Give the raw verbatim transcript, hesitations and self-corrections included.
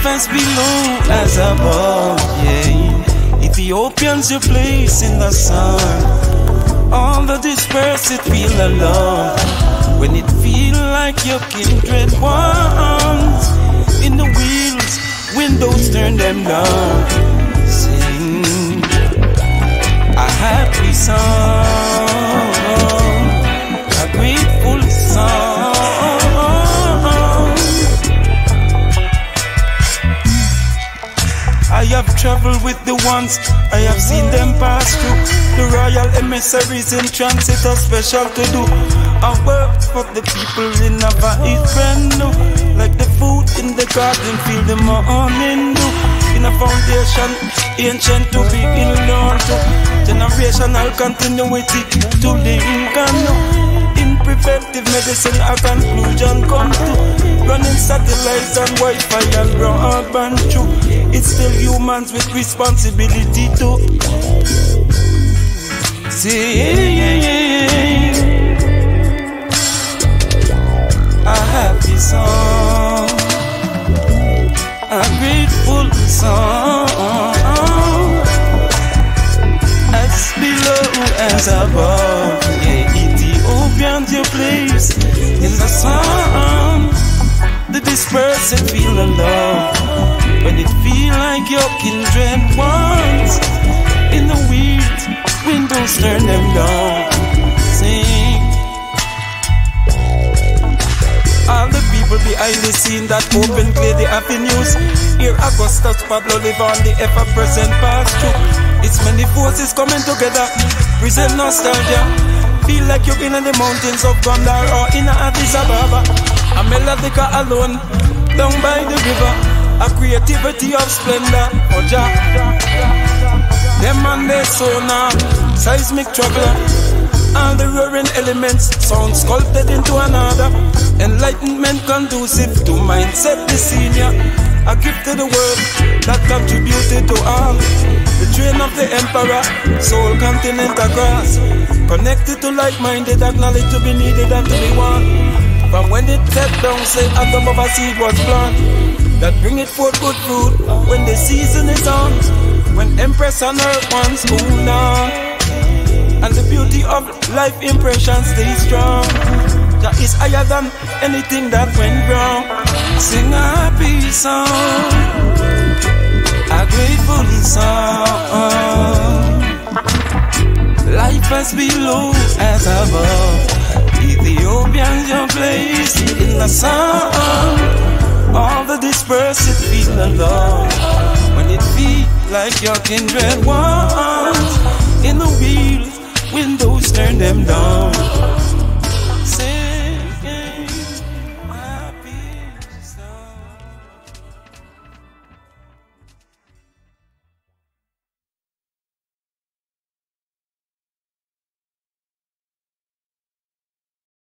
as below as above, yeah. Ethiopians your place in the sun. All the dispersed feel alone when it feel like your kindred ones. In the wheels, windows turn them down. Sing a happy song, a grateful song. I have traveled with the ones, I have seen them pass through. The royal emissaries in transit are special to do. I work for the people in Nuff is brand new. Like the food in the garden, feel the morning dew. In a foundation, ancient to be in learned to. Generational continuity to link and in preventive medicine a conclusion come to. Running satellites and Wi-Fi and broadband through. It's still humans with responsibility to sing a happy song, a grateful song. As below as above, yeah. Ethiopians your place in the sun. The dispersed feel alone when it feel like your kindred ones. In the weeds, windows turn them down. Sing. All the people behind the scene that open clear the avenues. Here Augustus Pablo live on the ever-present past through. It's many forces coming together, present nostalgia. Feel like you've been in the mountains of Gondar or in Addis Ababa. A melodica alone, down by the river. A creativity of splendor, oh Jah. Them and their sonar, seismic traveler. All the roaring elements, sound sculpted into another. Enlightenment conducive to mindset the senior. A gift to the world that contributed to all. The train of the emperor, soul continent across. Connected to like-minded, acknowledged to be needed and to be one. From when it set down, say atom of a seed was planted, that bring it forth good fruit when the season is on. When Empress on earth wants cool on, and the beauty of life impression stays strong. That is higher than anything that went wrong. Sing a happy song, a grateful song. Life as below as above. Ethiopians your place in the sun. All the dispersed feel alone when it feel like your kindred ones. In the wheels, windows turn them down.